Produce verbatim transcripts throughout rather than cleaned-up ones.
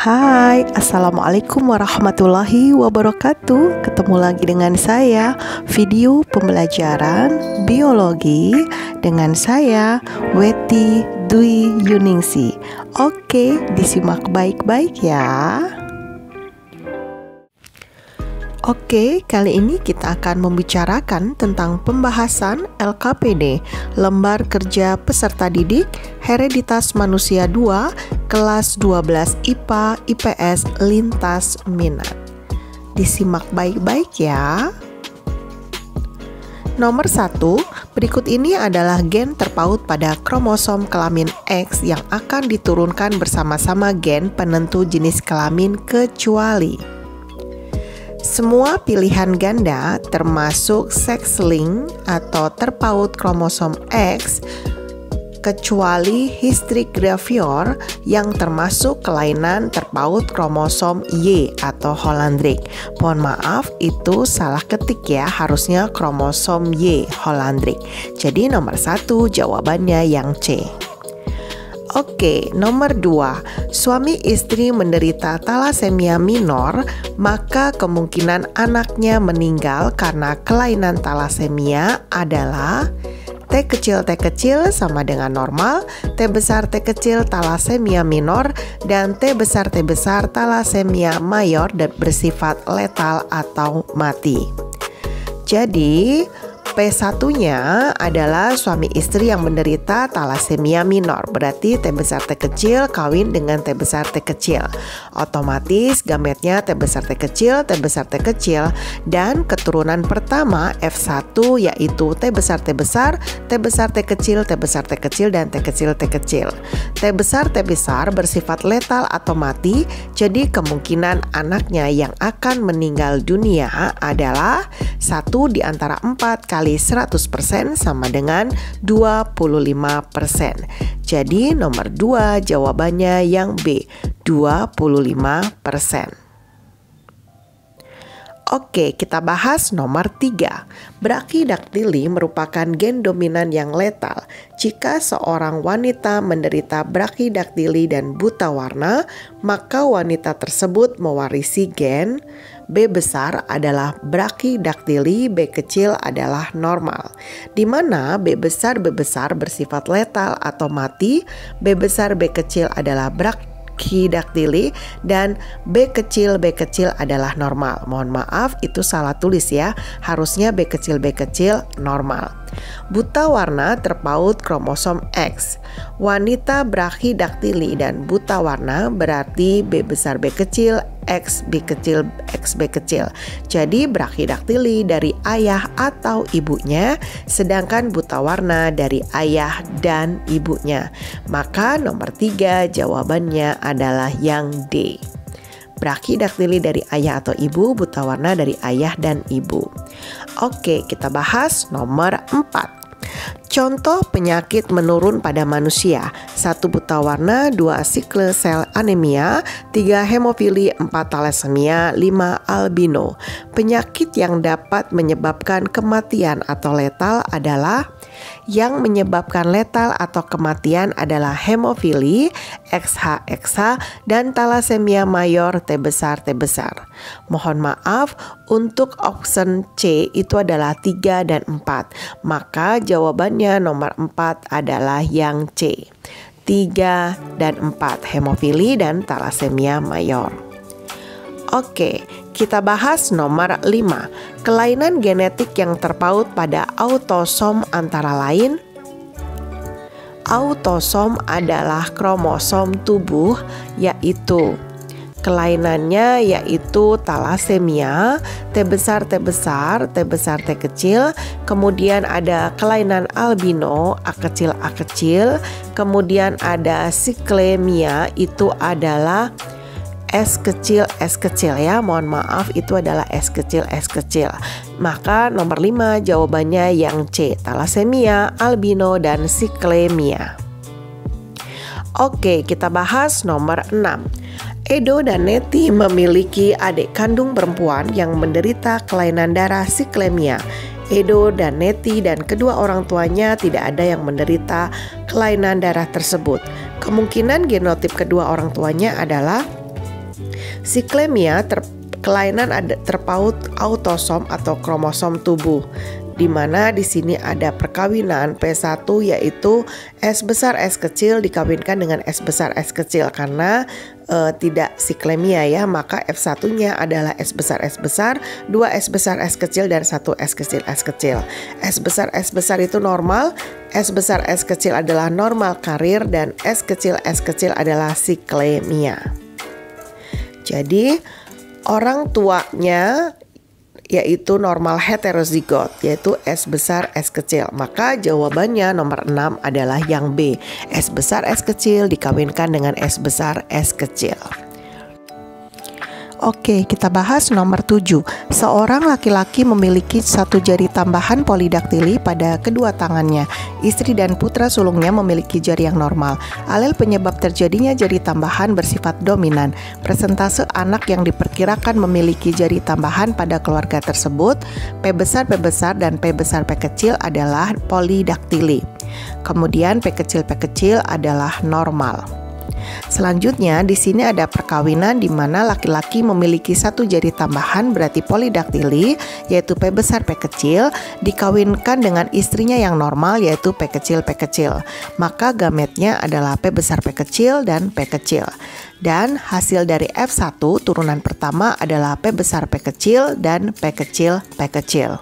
Hai, Assalamualaikum warahmatullahi wabarakatuh. Ketemu lagi dengan saya, video pembelajaran biologi dengan saya, Weti Dwi Yuningsi. Oke, disimak baik-baik ya. Oke, kali ini kita akan membicarakan tentang pembahasan L K P D, Lembar Kerja Peserta Didik, Hereditas Manusia dua, kelas dua belas I P A I P S Lintas Minat. Disimak baik-baik ya. Nomor satu, berikut ini adalah gen terpaut pada kromosom kelamin X yang akan diturunkan bersama-sama gen penentu jenis kelamin kecuali semua pilihan ganda termasuk sex-linked atau terpaut kromosom X kecuali hystrix-gravior yang termasuk kelainan terpaut kromosom Y atau Hollandrick. Mohon maaf, itu salah ketik ya, harusnya kromosom Y Hollandrick. Jadi nomor satu jawabannya yang C. Oke, nomor dua, suami istri menderita talasemia minor, maka kemungkinan anaknya meninggal karena kelainan talasemia adalah T kecil T kecil sama dengan normal, T besar T kecil talasemia minor, dan T besar T besar talasemia mayor dan bersifat letal atau mati. Jadi P satu-nya adalah suami istri yang menderita talasemia minor. Berarti T besar T kecil kawin dengan T besar T kecil. Otomatis gametnya T besar T kecil, T besar T kecil. Dan keturunan pertama F satu yaitu T besar T besar, T besar T kecil, T besar T kecil, dan T kecil T kecil. T besar T besar bersifat letal atau mati. Jadi kemungkinan anaknya yang akan meninggal dunia adalah satu di antara empat kali seratus persen sama dengan dua puluh lima persen. Jadi nomor dua jawabannya yang B, dua puluh lima persen. Oke, kita bahas nomor tiga. Brachydactyly merupakan gen dominan yang letal. Jika seorang wanita menderita brachydactyly dan buta warna, maka wanita tersebut mewarisi gen B besar adalah brachydactyly, B kecil adalah normal. Di mana B besar B besar bersifat letal atau mati, B besar B kecil adalah brachydactyly, dan B kecil B kecil adalah normal. Mohon maaf, itu salah tulis ya. Harusnya B kecil B kecil normal. Buta warna terpaut kromosom X. Wanita brachydactyly dan buta warna berarti B besar B kecil, X B kecil, X B kecil. Jadi brachydactyly dari ayah atau ibunya, sedangkan buta warna dari ayah dan ibunya. Maka nomor tiga jawabannya adalah yang D. Brachydactyly dari ayah atau ibu, buta warna dari ayah dan ibu. Oke, kita bahas nomor empat. Contoh penyakit menurun pada manusia: satu buta warna, dua sickle cell anemia, tiga hemofili, empat thalassemia, lima albino. Penyakit yang dapat menyebabkan kematian atau letal adalah yang menyebabkan letal atau kematian adalah hemofili, X H X H, dan thalassemia mayor T besar T besar. Mohon maaf, untuk option C itu adalah tiga dan empat. Maka jawabannya nomor empat adalah yang C. tiga dan empat, hemofili dan thalassemia mayor. Oke, kita bahas nomor lima. Kelainan genetik yang terpaut pada autosom antara lain. Autosom adalah kromosom tubuh, yaitu kelainannya yaitu thalassemia, T besar T besar, T besar T kecil, kemudian ada kelainan albino, A kecil A kecil, kemudian ada sicklemia, itu adalah S kecil S kecil ya, mohon maaf itu adalah S kecil S kecil. Maka nomor lima jawabannya yang C, thalassemia, albino, dan sicklemia. Oke, kita bahas nomor enam. Edo dan Neti memiliki adik kandung perempuan yang menderita kelainan darah sicklemia. Edo dan Neti dan kedua orang tuanya tidak ada yang menderita kelainan darah tersebut. Kemungkinan genotip kedua orang tuanya adalah Siklemia ter kelainan ada terpaut autosom atau kromosom tubuh, di mana di sini ada perkawinan P satu yaitu S besar S kecil dikawinkan dengan S besar S kecil karena e, tidak siklemia ya, maka F satu-nya adalah S besar S besar, dua S besar S kecil dan satu S kecil S kecil. S besar S besar itu normal, S besar S kecil adalah normal karir dan S kecil S kecil adalah siklemia. Jadi orang tuanya yaitu normal heterozigot, yaitu S besar S kecil. Maka jawabannya nomor enam adalah yang B. S besar S kecil dikawinkan dengan S besar S kecil. Oke, kita bahas nomor tujuh. Seorang laki-laki memiliki satu jari tambahan polidaktili pada kedua tangannya. Istri dan putra sulungnya memiliki jari yang normal. Alel penyebab terjadinya jari tambahan bersifat dominan. Persentase anak yang diperkirakan memiliki jari tambahan pada keluarga tersebut, P besar P besar dan P besar P kecil adalah polidaktili. Kemudian P kecil P kecil adalah normal. Selanjutnya di sini ada perkawinan di mana laki-laki memiliki satu jari tambahan berarti polidaktili yaitu P besar P kecil dikawinkan dengan istrinya yang normal yaitu P kecil P kecil. Maka gametnya adalah P besar P kecil dan P kecil. Dan hasil dari F satu turunan pertama adalah P besar P kecil dan P kecil P kecil.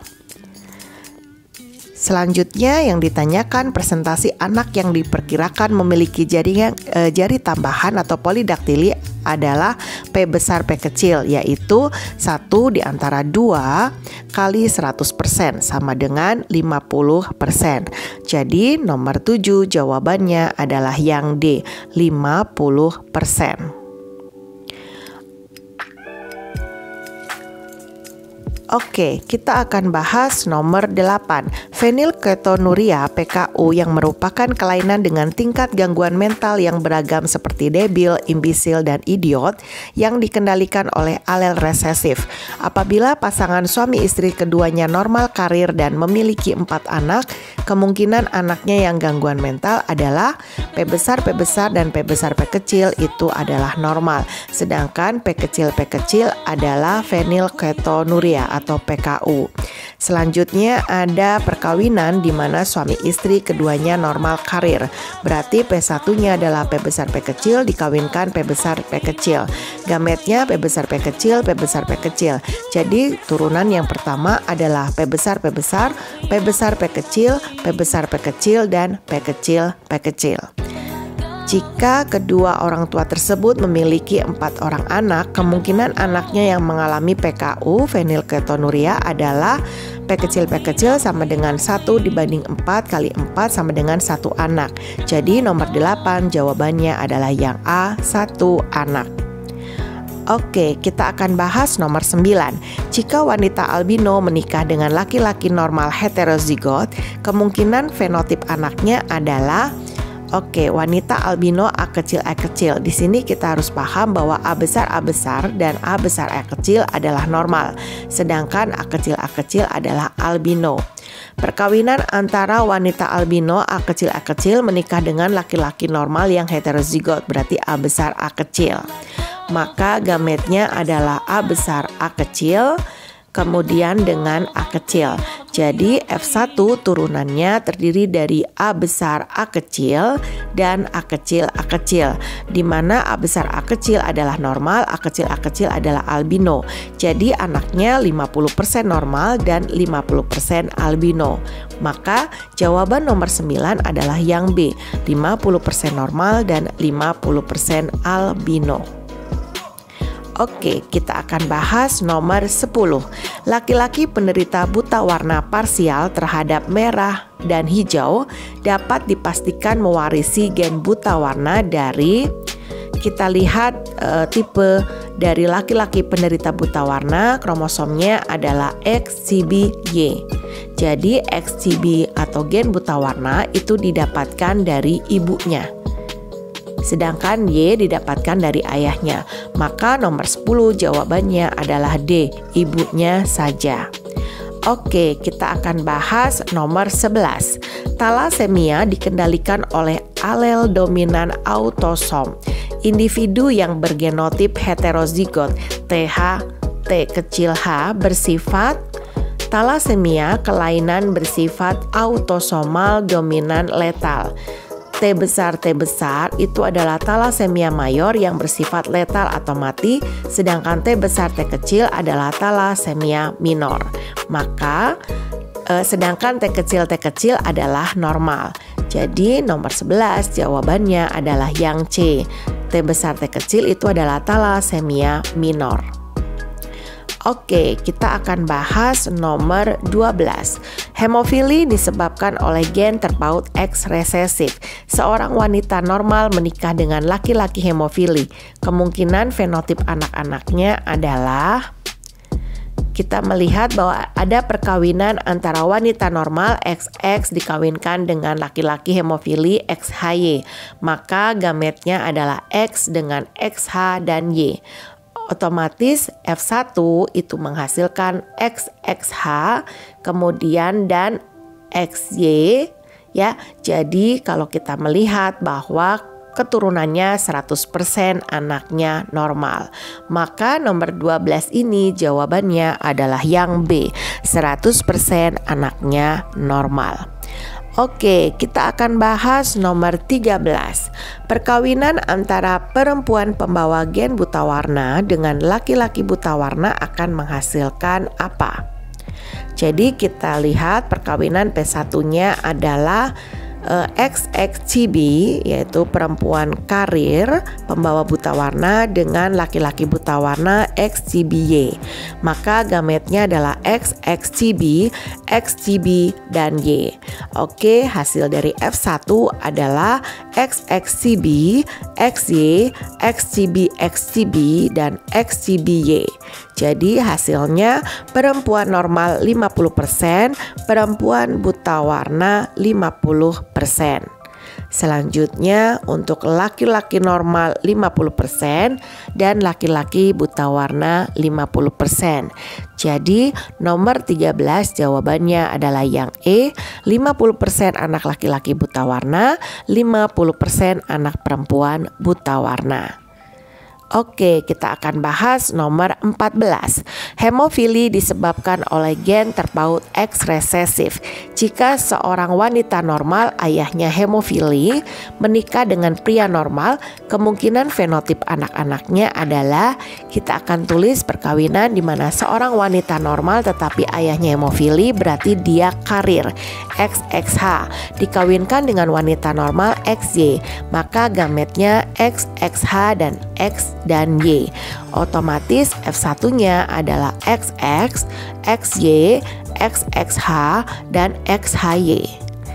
Selanjutnya yang ditanyakan presentasi anak yang diperkirakan memiliki jari, e, jari tambahan atau polidaktili adalah P besar P kecil yaitu satu di antara dua kali seratus persen sama dengan lima puluh persen. Jadi nomor tujuh jawabannya adalah yang D, lima puluh persen. Oke, kita akan bahas nomor delapan. Fenilketonuria P K U yang merupakan kelainan dengan tingkat gangguan mental yang beragam seperti debil, imbisil, dan idiot yang dikendalikan oleh alel resesif. Apabila pasangan suami istri keduanya normal karir dan memiliki empat anak, kemungkinan anaknya yang gangguan mental adalah P besar P besar dan P besar P kecil itu adalah normal. Sedangkan P kecil P kecil adalah fenilketonuria atau P K U. Selanjutnya ada perkawinan di mana suami istri keduanya normal karir. Berarti P satu-nya adalah P besar P kecil dikawinkan P besar P kecil. Gametnya P besar P kecil, P besar P kecil. Jadi turunan yang pertama adalah P besar P besar, P besar P kecil, P besar P kecil dan P kecil P kecil. Jika kedua orang tua tersebut memiliki empat orang anak, kemungkinan anaknya yang mengalami P K U fenilketonuria adalah P kecil P kecil sama dengan satu dibanding empat kali empat sama dengan satu anak. Jadi nomor delapan jawabannya adalah yang A, satu anak. Oke, kita akan bahas nomor sembilan. Jika wanita albino menikah dengan laki-laki normal heterozigot, kemungkinan fenotip anaknya adalah Oke, wanita albino A kecil A kecil. Di sini kita harus paham bahwa A besar A besar dan A besar A kecil adalah normal, sedangkan A kecil A kecil adalah albino. Perkawinan antara wanita albino A kecil A kecil menikah dengan laki-laki normal yang heterozigot, berarti A besar A kecil. Maka gametnya adalah A besar A kecil kemudian dengan A kecil. Jadi F satu turunannya terdiri dari A besar A kecil dan A kecil A kecil, di mana A besar A kecil adalah normal, A kecil A kecil adalah albino. Jadi anaknya lima puluh persen normal dan lima puluh persen albino. Maka jawaban nomor sembilan adalah yang B, lima puluh persen normal dan lima puluh persen albino. Oke, kita akan bahas nomor sepuluh. Laki-laki penderita buta warna parsial terhadap merah dan hijau dapat dipastikan mewarisi gen buta warna dari, kita lihat e, tipe dari laki-laki penderita buta warna, kromosomnya adalah X C B Y. Jadi X C B atau gen buta warna itu didapatkan dari ibunya, sedangkan Y didapatkan dari ayahnya. Maka nomor sepuluh jawabannya adalah D, ibunya saja. Oke, kita akan bahas nomor sebelas. Talasemia dikendalikan oleh alel dominan autosom individu yang bergenotip heterozigot T H T kecil h bersifat talasemia, kelainan bersifat autosomal dominan letal. T besar T besar itu adalah talasemia mayor yang bersifat letal atau mati, sedangkan T besar T kecil adalah talasemia minor. Maka eh, sedangkan T kecil T kecil adalah normal. Jadi nomor sebelas jawabannya adalah yang C. T besar T kecil itu adalah talasemia minor. Oke, kita akan bahas nomor dua belas. Hemofili disebabkan oleh gen terpaut X resesif. Seorang wanita normal menikah dengan laki-laki hemofili. Kemungkinan fenotip anak-anaknya adalah, kita melihat bahwa ada perkawinan antara wanita normal X X dikawinkan dengan laki-laki hemofili X H Y. Maka gametnya adalah X dengan X H dan Y. Otomatis F satu itu menghasilkan X X H kemudian dan X Y ya. Jadi kalau kita melihat bahwa keturunannya seratus persen anaknya normal, maka nomor dua belas ini jawabannya adalah yang B, seratus persen anaknya normal. Oke, kita akan bahas nomor tiga belas. Perkawinan antara perempuan pembawa gen buta warna dengan laki-laki buta warna akan menghasilkan apa? Jadi kita lihat perkawinan P satu-nya adalah uh, X X C B, yaitu perempuan karir pembawa buta warna dengan laki-laki buta warna X C B Y. Maka gametnya adalah X X C B, X C B, dan Y. Oke, hasil dari F satu adalah X X C B, X Y, X C B, X C B, dan X C B Y. Jadi hasilnya perempuan normal lima puluh persen, perempuan buta warna lima puluh persen. Selanjutnya untuk laki-laki normal lima puluh persen dan laki-laki buta warna lima puluh persen. Jadi nomor tiga belas jawabannya adalah yang E, lima puluh persen anak laki-laki buta warna, lima puluh persen anak perempuan buta warna. Oke, kita akan bahas nomor empat belas. Hemofili disebabkan oleh gen terpaut X resesif. Jika seorang wanita normal, ayahnya hemofili, menikah dengan pria normal, kemungkinan fenotip anak-anaknya adalah, kita akan tulis perkawinan di mana seorang wanita normal tetapi ayahnya hemofili, berarti dia karir X X H dikawinkan dengan wanita normal X Y, maka gametnya X X H dan X dan Y. Otomatis F satu-nya adalah X X, X Y, X X H, dan X H Y.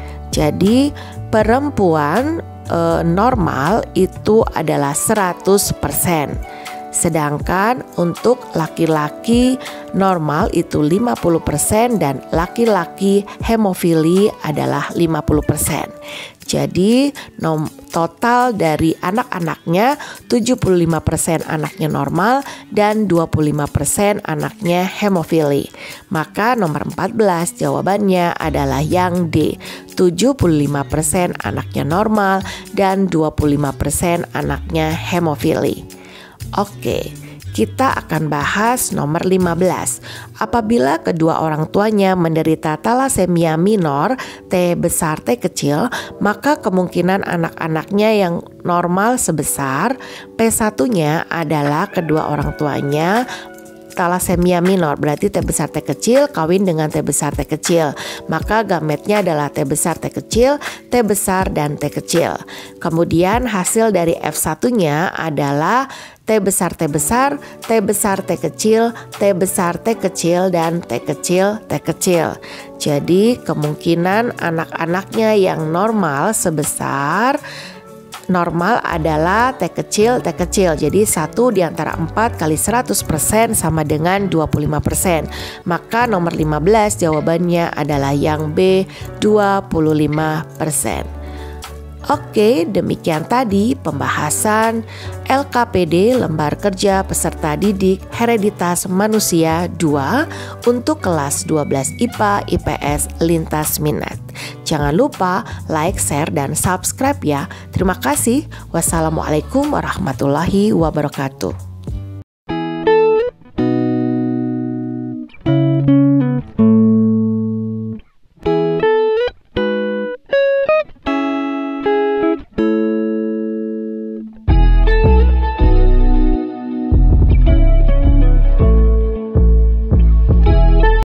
Jadi perempuan e, normal itu adalah seratus persen. Sedangkan untuk laki-laki normal itu lima puluh persen dan laki-laki hemofili adalah lima puluh persen. Jadi nom, total dari anak-anaknya tujuh puluh lima persen anaknya normal dan dua puluh lima persen anaknya hemofili. Maka nomor empat belas jawabannya adalah yang D, tujuh puluh lima persen anaknya normal dan dua puluh lima persen anaknya hemofili. Oke, kita akan bahas nomor lima belas. Apabila kedua orang tuanya menderita talasemia minor T besar T kecil, maka kemungkinan anak-anaknya yang normal sebesar P satu-nya adalah kedua orang tuanya talasemia minor, berarti T besar T kecil kawin dengan T besar T kecil, maka gametnya adalah T besar T kecil, T besar, dan T kecil. Kemudian hasil dari F satu-nya adalah T besar T besar, T besar T kecil, T besar T kecil, dan T kecil T kecil. Jadi kemungkinan anak-anaknya yang normal sebesar normal adalah T kecil T kecil. Jadi satu di antara empat kali seratus persen sama dengan dua puluh lima persen. Maka nomor lima belas jawabannya adalah yang B, dua puluh lima persen. Oke, demikian tadi pembahasan L K P D Lembar Kerja Peserta Didik Hereditas Manusia dua untuk kelas dua belas I P A I P S Lintas Minat. Jangan lupa like, share, dan subscribe ya. Terima kasih. Wassalamualaikum warahmatullahi wabarakatuh.